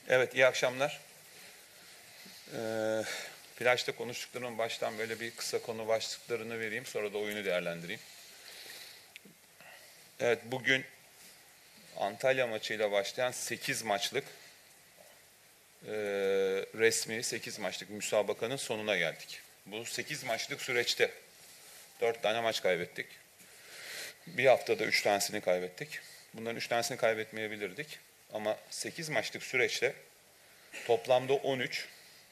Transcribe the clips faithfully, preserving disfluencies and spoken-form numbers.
Evet, iyi akşamlar. Ee, Plajda konuştuklarımın baştan böyle bir kısa konu başlıklarını vereyim, sonra da oyunu değerlendireyim. Evet, bugün Antalya maçıyla başlayan sekiz maçlık e, resmi sekiz maçlık müsabakanın sonuna geldik. Bu sekiz maçlık süreçte dört tane maç kaybettik. Bir haftada üç tanesini kaybettik. Bunların üç tanesini kaybetmeyebilirdik. Ama sekiz maçlık süreçte toplamda on üç,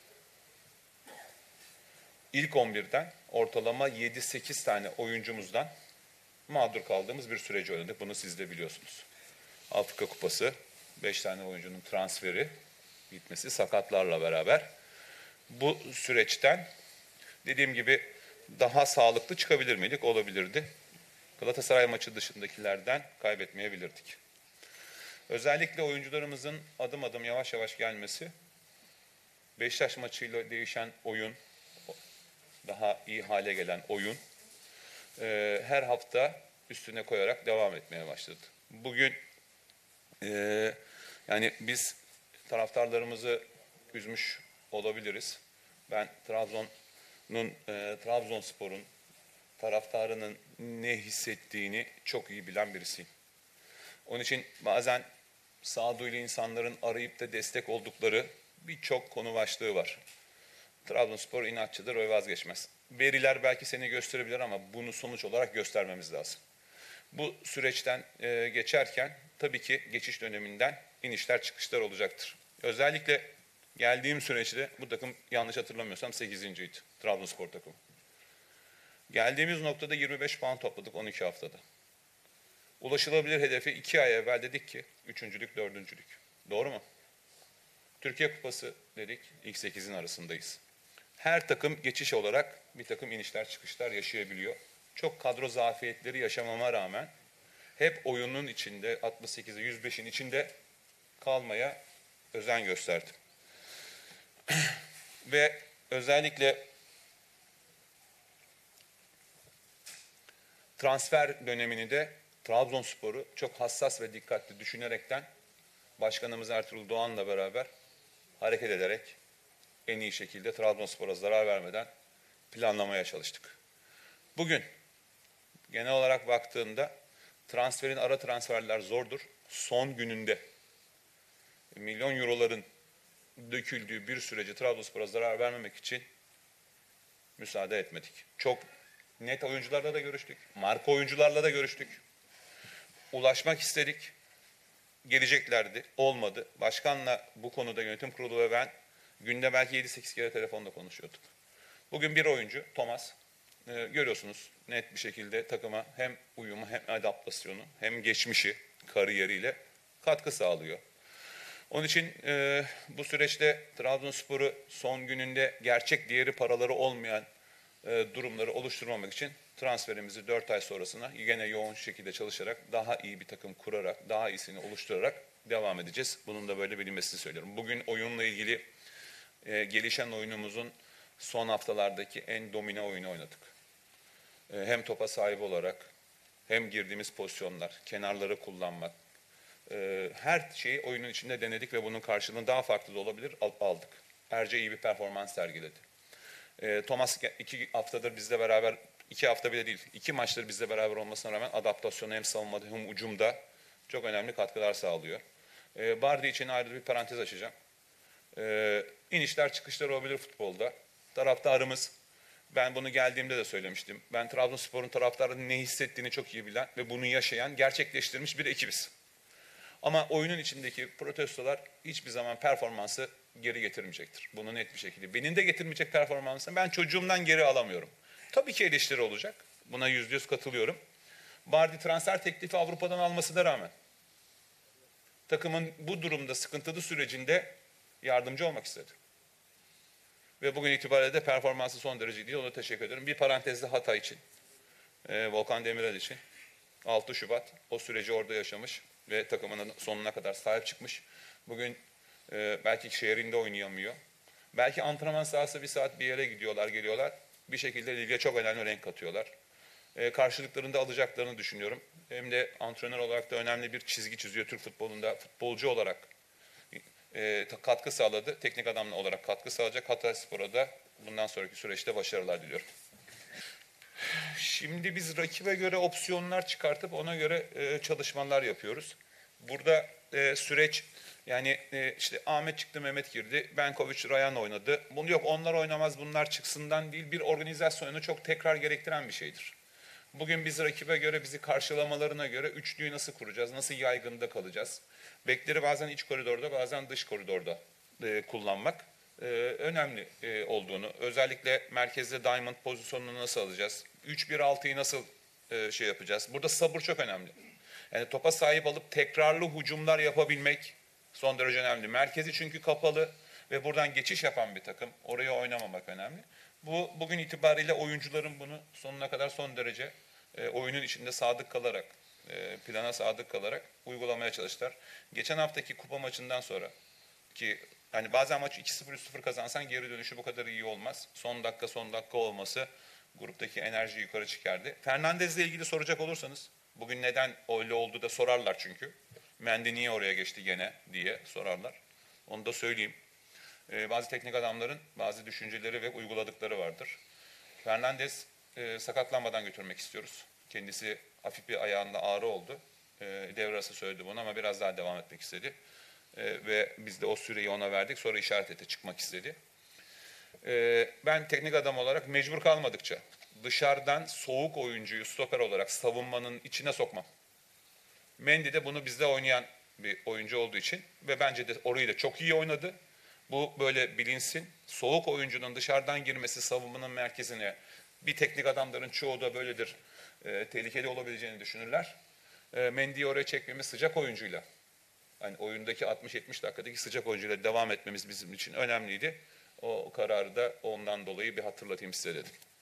İlk on birden ortalama yedi sekiz tane oyuncumuzdan mağdur kaldığımız bir süreci oynadık. Bunu siz de biliyorsunuz. Afrika Kupası, beş tane oyuncunun transferi bitmesi sakatlarla beraber. Bu süreçten dediğim gibi daha sağlıklı çıkabilir miydik? Olabilirdi. Galatasaray maçı dışındakilerden kaybetmeyebilirdik. Özellikle oyuncularımızın adım adım yavaş yavaş gelmesi, Beşiktaş maçıyla değişen oyun, daha iyi hale gelen oyun e, her hafta üstüne koyarak devam etmeye başladı. Bugün e, yani biz taraftarlarımızı üzmüş olabiliriz. Ben Trabzon'un, e, Trabzonspor'un taraftarının ne hissettiğini çok iyi bilen birisiyim. Onun için bazen sağduyulu insanların arayıp da destek oldukları birçok konu başlığı var. Trabzonspor inatçıdır ve vazgeçmez. Veriler belki seni gösterebilir ama bunu sonuç olarak göstermemiz lazım. Bu süreçten e, geçerken tabii ki geçiş döneminden inişler çıkışlar olacaktır. Özellikle geldiğim süreçte bu takım yanlış hatırlamıyorsam sekizinciydi. Trabzonspor takımı. Geldiğimiz noktada yirmi beş puan topladık on iki haftada. Ulaşılabilir hedefi iki ay evvel dedik ki üçüncülük, dördüncülük. Doğru mu? Türkiye Kupası dedik, ilk sekizin arasındayız. Her takım geçiş olarak bir takım inişler çıkışlar yaşayabiliyor. Çok kadro zafiyetleri yaşamama rağmen hep oyunun içinde altmış sekize yüz beşin içinde kalmaya özen gösterdim. Ve özellikle transfer dönemini de Trabzonspor'u çok hassas ve dikkatli düşünerekten Başkanımız Ertuğrul Doğan'la beraber hareket ederek en iyi şekilde Trabzonspor'a zarar vermeden planlamaya çalıştık. Bugün genel olarak baktığında transferin ara transferler zordur. Son gününde milyon euroların döküldüğü bir süreci Trabzonspor'a zarar vermemek için müsaade etmedik. Çok net oyuncularla da görüştük. Marka oyuncularla da görüştük. Ulaşmak istedik. Geleceklerdi. Olmadı. Başkanla bu konuda yönetim kurulu ve ben günde belki yedi sekiz kere telefonda konuşuyorduk. Bugün bir oyuncu Thomas e, görüyorsunuz net bir şekilde takıma hem uyumu hem adaptasyonu hem geçmişi kariyeriyle katkı sağlıyor. Onun için e, bu süreçte Trabzonspor'u son gününde gerçek değeri paraları olmayan e, durumları oluşturmamak için transferimizi dört ay sonrasına yine yoğun şekilde çalışarak daha iyi bir takım kurarak daha iyisini oluşturarak devam edeceğiz. Bunun da böyle bilinmesini söylüyorum. Bugün oyunla ilgili e, gelişen oyunumuzun son haftalardaki en domine oyunu oynadık. E, hem topa sahip olarak hem girdiğimiz pozisyonlar, kenarları kullanmak, e, her şeyi oyunun içinde denedik ve bunun karşılığını daha farklı da olabilir aldık. Erce iyi bir performans sergiledi. E, Thomas iki haftadır bizle beraber, iki hafta bile değil, iki maçtır bizle beraber olmasına rağmen adaptasyonu hem savunmada hem ucumda çok önemli katkılar sağlıyor. E, Bardi için ayrı bir parantez açacağım. E, inişler çıkışlar olabilir futbolda. Taraftarımız, ben bunu geldiğimde de söylemiştim. Ben Trabzonspor'un taraftarının ne hissettiğini çok iyi bilen ve bunu yaşayan, gerçekleştirmiş bir ekibiz. Ama oyunun içindeki protestolar hiçbir zaman performansı geri getirmeyecektir. Bunu net bir şekilde. Benim de getirmeyecek performansını ben çocuğumdan geri alamıyorum. Tabii ki eleştiri olacak. Buna yüzde yüz katılıyorum. Bardi transfer teklifi Avrupa'dan almasına rağmen takımın bu durumda sıkıntılı sürecinde yardımcı olmak istedi. Ve bugün itibariyle de performansı son derece iyi. Ona teşekkür ederim. Bir parantezde Hatay için, e, Volkan Demirel için. altı Şubat o süreci orada yaşamış ve takımının sonuna kadar sahip çıkmış. Bugün e, belki şehrinde oynayamıyor. Belki antrenman sahası bir saat bir yere gidiyorlar, geliyorlar. Bir şekilde lige çok önemli renk katıyorlar. E, karşılıklarını da alacaklarını düşünüyorum. Hem de antrenör olarak da önemli bir çizgi çiziyor Türk futbolunda. Futbolcu olarak e, katkı sağladı. Teknik adam olarak katkı sağlayacak. Hatayspor'a da bundan sonraki süreçte başarılar diliyorum. Şimdi biz rakibe göre opsiyonlar çıkartıp ona göre e, çalışmalar yapıyoruz. Burada e, süreç yani e, işte Ahmet çıktı, Mehmet girdi, Benkovic, Ryan oynadı. Bunu yok onlar oynamaz, bunlar çıksından değil, bir organizasyonu çok tekrar gerektiren bir şeydir. Bugün biz rakibe göre, bizi karşılamalarına göre üçlüyü nasıl kuracağız, nasıl yaygında kalacağız? Bekleri bazen iç koridorda, bazen dış koridorda e, kullanmak e, önemli e, olduğunu, özellikle merkezde diamond pozisyonunu nasıl alacağız? üç bir altıyı nasıl e, şey yapacağız? Burada sabır çok önemli. Yani topa sahip alıp tekrarlı hücumlar yapabilmek son derece önemli. Merkezi çünkü kapalı ve buradan geçiş yapan bir takım. Oraya oynamamak önemli. Bu bugün itibariyle oyuncuların bunu sonuna kadar son derece e, oyunun içinde sadık kalarak, e, plana sadık kalarak uygulamaya çalıştılar. Geçen haftaki kupa maçından sonra ki hani bazen maç iki sıfır üç sıfır kazansan geri dönüşü bu kadar iyi olmaz. Son dakika son dakika olması gruptaki enerjiyi yukarı çıkardı. Fernandez'le ilgili soracak olursanız bugün neden öyle oldu da sorarlar çünkü. Mendy niye oraya geçti gene diye sorarlar. Onu da söyleyeyim. Ee, bazı teknik adamların bazı düşünceleri ve uyguladıkları vardır. Fernandez e, sakatlanmadan götürmek istiyoruz. Kendisi hafif bir ayağında ağrı oldu. E, devre arası söyledi bunu ama biraz daha devam etmek istedi. E, ve biz de o süreyi ona verdik. Sonra işaret etti, çıkmak istedi. E, ben teknik adam olarak mecbur kalmadıkça dışarıdan soğuk oyuncuyu stoper olarak savunmanın içine sokmam. Mendy de bunu bizde oynayan bir oyuncu olduğu için ve bence de orayı da çok iyi oynadı. Bu böyle bilinsin. Soğuk oyuncunun dışarıdan girmesi savunmanın merkezine, bir teknik adamların çoğu da böyledir, e, tehlikeli olabileceğini düşünürler. E, Mendy'yi oraya çekmemiz sıcak oyuncuyla, hani oyundaki altmış yetmiş dakikadaki sıcak oyuncuyla devam etmemiz bizim için önemliydi. O kararı da ondan dolayı bir hatırlatayım size dedim.